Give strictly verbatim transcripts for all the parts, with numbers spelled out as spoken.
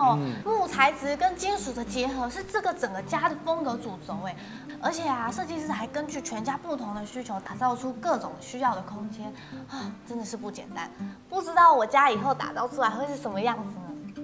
哦，木材质跟金属的结合是这个整个家的风格主轴哎。而且啊，设计师还根据全家不同的需求，打造出各种需要的空间啊，真的是不简单。不知道我家以后打造出来会是什么样子呢？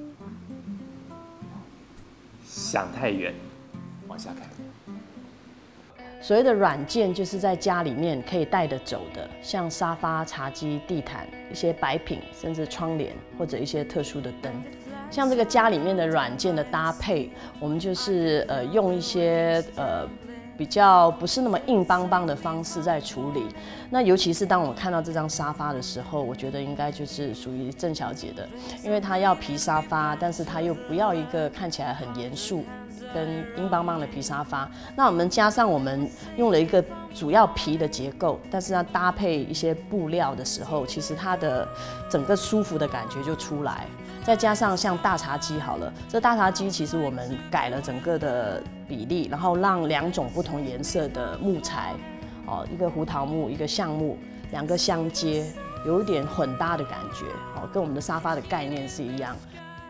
想太远，往下看。 所谓的软件，就是在家里面可以带得走的，像沙发、茶几、地毯、一些摆品，甚至窗帘或者一些特殊的灯。像这个家里面的软件的搭配，我们就是呃用一些呃。比较不是那么硬邦邦的方式在处理，那尤其是当我看到这张沙发的时候，我觉得应该就是属于郑小姐的，因为她要皮沙发，但是她又不要一个看起来很严肃跟硬邦邦的皮沙发。那我们加上我们用了一个主要皮的结构，但是要搭配一些布料的时候，其实它的整个舒服的感觉就出来。再加上像大茶几好了，这大茶几其实我们改了整个的比例，然后让两种不同颜色的木材，哦，一个胡桃木，一个橡木，两个相接，有一点混搭的感觉，哦，跟我们的沙发的概念是一样。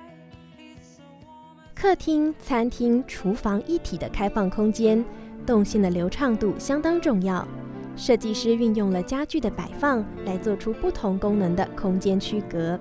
客厅、餐厅、厨房一体的开放空间，动线的流畅度相当重要。设计师运用了家具的摆放来做出不同功能的空间区隔。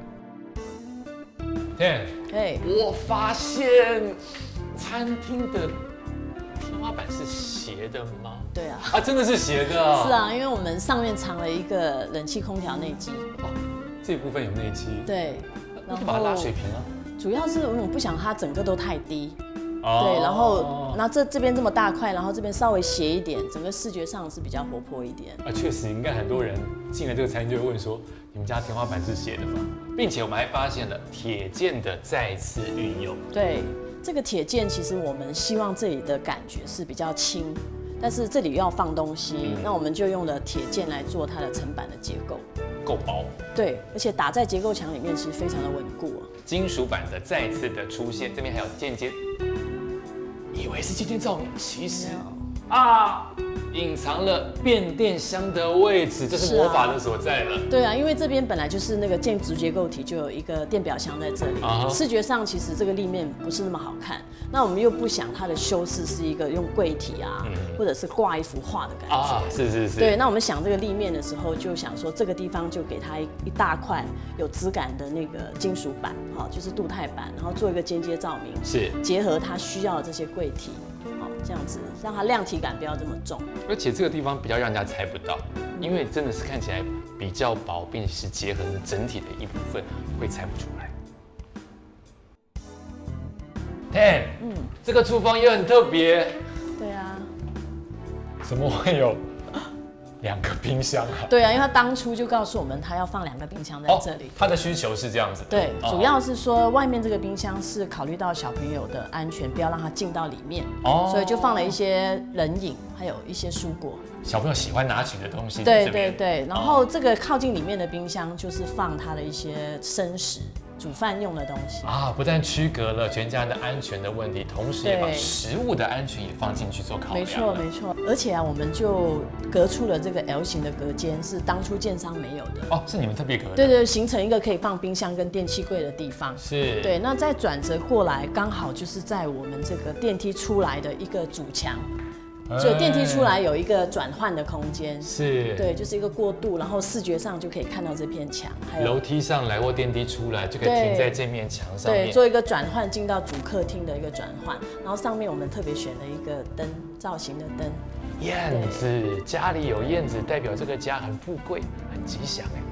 天， 嘿， 我发现餐厅的天花板是斜的吗？ 对啊， 啊，真的是斜的啊！ 是啊，因为我们上面藏了一个冷气空调内机。 哦，这部分有内机。 对， 那就把它拉水平啊。 主要是我们不想它整个都太低。 哦、 对，然后，然后这这边这么大块，然后这边稍微斜一点，整个视觉上是比较活泼一点。 啊，确实，应该很多人进来这个餐厅就会问说，你们家天花板是斜的吗？并且我们还发现了铁件的再次运用。 对，这个铁件其实我们希望这里的感觉是比较轻，但是这里要放东西，嗯、那我们就用了铁件来做它的层板的结构。 够薄。 对，而且打在结构墙里面，其实非常的稳固、啊。 金属板的再次的出现，这边还有间接。以为是间接照明，其实啊，隐藏了变电箱的位置，这是魔法的所在了。 对啊，因为这边本来就是那个建筑结构体，就有一个电表箱在这里，啊、视觉上其实这个立面不是那么好看。那我们又不想它的修饰是一个用柜体啊，嗯、或者是挂一幅画的感觉。 啊，是是是。 对，那我们想这个立面的时候，就想说这个地方就给它一一大块有质感的那个金属板，哈，就是镀钛板，然后做一个间接照明， 是结合它需要的这些柜体。这样子让它亮体感不要这么重， 而且这个地方比较让人家猜不到，因为真的是看起来比较薄，并且是结合成整体的一部分，会猜不出来。Ten， 嗯，这个厨房也很特别。 对啊， 怎么会有两个冰箱啊？ 对啊，因为他当初就告诉我们，他要放两个冰箱在这里。 哦、他的需求是这样子的。 对， 哦、 主要是说外面这个冰箱是考虑到小朋友的安全，不要让他进到里面。哦，所以就放了一些冷饮，还有一些蔬果。 小朋友喜欢拿取的东西。 对对对，然后这个靠近里面的冰箱就是放他的一些生食。煮饭用的东西啊，不但区隔了全家人的安全的问题，同时也把食物的安全也放进去做考量。 没错没错，而且啊，我们就隔出了这个 L 型的隔间，是当初建商没有的。 哦，是你们特别隔的。 对对，形成一个可以放冰箱跟电器柜的地方。 是。 对，那再转折过来，刚好就是在我们这个电梯出来的一个主墙。就电梯出来有一个转换的空间， 是， 对，就是一个过渡，然后视觉上就可以看到这片墙，还有楼梯上来或电梯出来就可以停在这面墙上面， 对，做一个转换进到主客厅的一个转换，然后上面我们特别选了一个灯造型的灯， 燕子，家里有燕子代表这个家很富贵，很吉祥哎。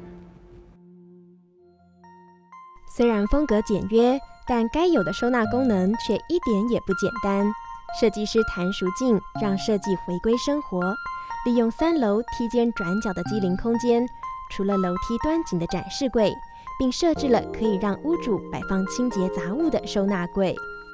虽然风格简约，但该有的收纳功能却一点也不简单。设计师谭淑静让设计回归生活，利用三楼梯间转角的机灵空间，除了楼梯端景的展示柜，并设置了可以让屋主摆放清洁杂物的收纳柜。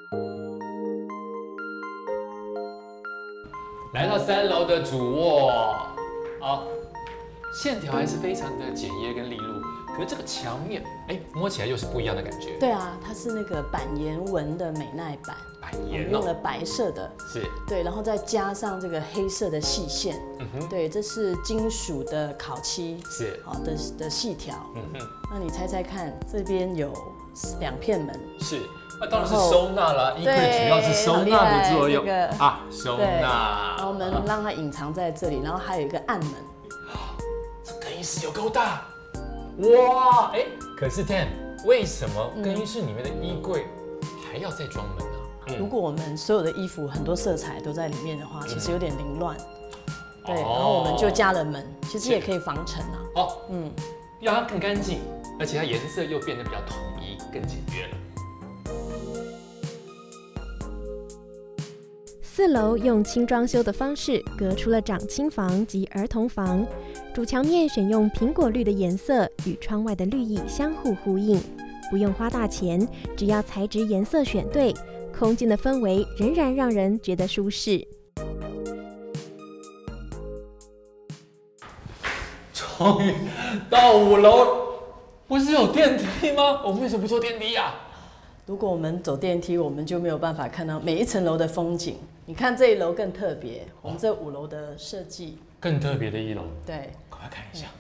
来到三楼的主卧，好，线条还是非常的简约跟利落，可是这个墙面，哎，摸起来又是不一样的感觉。 对啊，它是那个板岩纹的美耐板。用了白色的， 是对，然后再加上这个黑色的细线，嗯哼，对，这是金属的烤漆， 是好的的细条，嗯哼，那你猜猜看，这边有两片门。 是，那当然是收纳啦，衣柜主要是收纳的作用、 这个、 啊，收纳。 然后我们让它隐藏在这里，然后还有一个暗门。 这更衣室有够大，哇！哎、欸，可是 Ten， 为什么更衣室里面的衣柜还要再装门呢、啊嗯？如果我们所有的衣服很多色彩都在里面的话，其实有点凌乱。对，然后我们就加了门，其实也可以防尘啊。 哦，嗯，让它更干净，而且它颜色又变得比较统一，更简约了。 四楼用轻装修的方式隔出了长青房及儿童房，主墙面选用苹果绿的颜色，与窗外的绿意相互呼应。不用花大钱，只要材质颜色选对，空间的氛围仍然让人觉得舒适。 终于到五楼，不是有电梯吗？我们为什么不坐电梯啊？ 如果我们走电梯，我们就没有办法看到每一层楼的风景。你看这一楼更特别，我们这五楼的设计更特别的一楼。 对， 赶快看一下。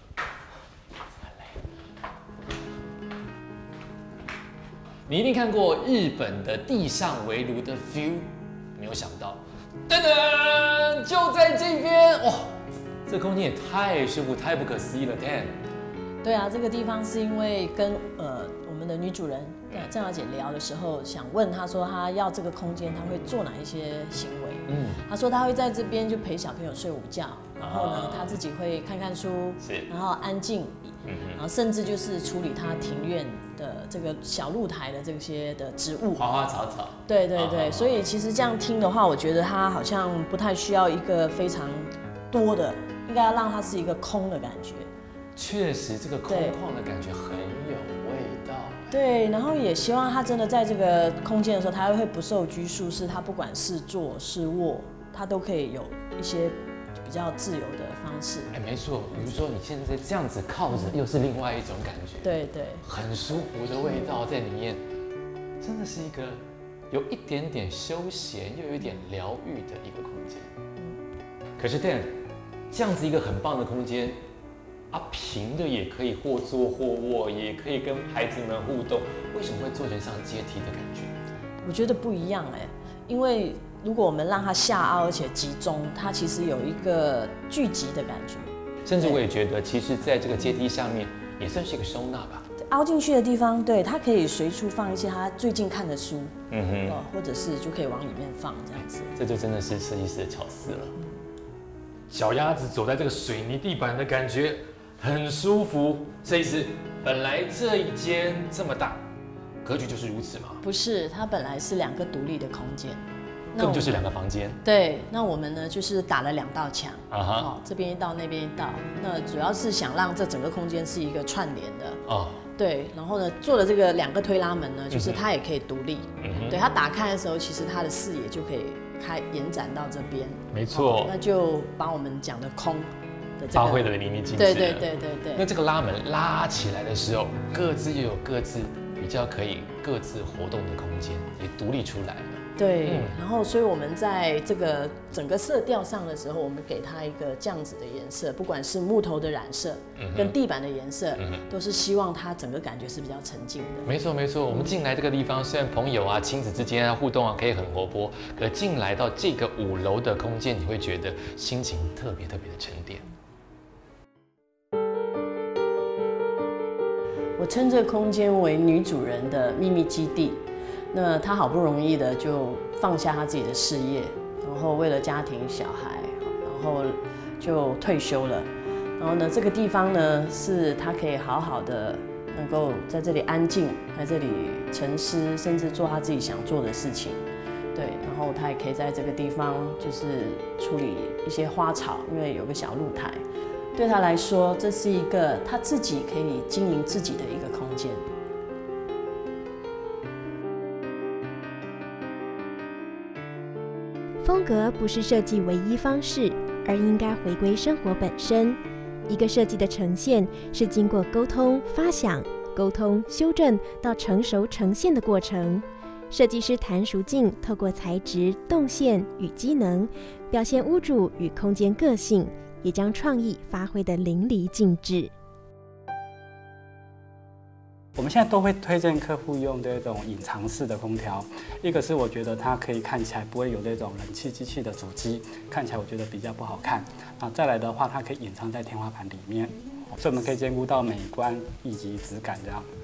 你一定看过日本的地上围炉的 view， 没有想到，噔噔，就在这边哇！这空间也太舒服、太不可思议了 ，Ten。 对啊，这个地方是因为跟呃我们的女主人郑小姐聊的时候，想问她说她要这个空间，她会做哪一些行为？嗯，她说她会在这边就陪小朋友睡午觉，然后呢，她自己会看看书，然后安静，然后甚至就是处理她庭院的这个小露台的这些的植物， 花花草草。 对对对，所以其实这样听的话，我觉得她好像不太需要一个非常多的。应该要让它是一个空的感觉， 确实，这个空旷的感觉很有味道。 对，然后也希望他真的在这个空间的时候，他会不受拘束，是他不管是坐是卧，他都可以有一些比较自由的方式。 哎，没错，比如说你现在这样子靠着，又是另外一种感觉。 对对， 很舒服的味道在里面，真的是一个有一点点休闲又有一点疗愈的一个空间。可是 Dan。这样子一个很棒的空间，啊，平的也可以或坐或卧，也可以跟孩子们互动，为什么会做成像阶梯的感觉？ 我觉得不一样哎，因为如果我们让它下凹而且集中，它其实有一个聚集的感觉。 甚至我也觉得，其实在这个阶梯上面也算是一个收纳吧。 凹进去的地方，对，它可以随处放一些他最近看的书，嗯哼，哦，或者是就可以往里面放这样子。 这就真的是设计师的巧思了。小鸭子走在这个水泥地板的感觉很舒服。设计师，本来这一间这么大，格局就是如此吗？ 不是，它本来是两个独立的空间， 根本就是两个房间。 对，那我们呢就是打了两道墙， 啊哈， 哦，这边一道，那边一道。那主要是想让这整个空间是一个串联的。哦。对，然后呢，做了这个两个推拉门呢，就是它也可以独立。嗯、对，它打开的时候，其实它的视野就可以开延展到这边。 没错、哦， 那就把我们讲的空的、这个、 发挥的淋漓尽致。 对对对对对。 那这个拉门拉起来的时候，各自又有各自比较可以各自活动的空间，也独立出来了。 对，嗯、然后所以我们在这个整个色调上的时候，我们给它一个这样子的颜色，不管是木头的染色，嗯、跟地板的颜色，嗯、都是希望它整个感觉是比较沉静的。 没错没错，我们进来这个地方，虽然朋友啊、亲子之间啊互动啊可以很活泼，可进来到这个五楼的空间，你会觉得心情特别特别的沉淀。 我称这个空间为女主人的秘密基地。那他好不容易的就放下他自己的事业，然后为了家庭小孩，然后就退休了。然后呢，这个地方呢是他可以好好的能够在这里安静，在这里沉思，甚至做他自己想做的事情。对，然后他也可以在这个地方就是处理一些花草，因为有个小露台。对他来说，这是一个他自己可以经营自己的一个空间。 风格不是设计唯一方式，而应该回归生活本身。一个设计的呈现是经过沟通、发想、沟通、修正到成熟呈现的过程。设计师谭淑静透过材质、动线与机能，表现屋主与空间个性，也将创意发挥得淋漓尽致。 我们现在都会推荐客户用这种隐藏式的空调，一个是我觉得它可以看起来不会有这种冷气机器的主机，看起来我觉得比较不好看。啊，再来的话，它可以隐藏在天花板里面，所以我们可以兼顾到美观以及质感这样。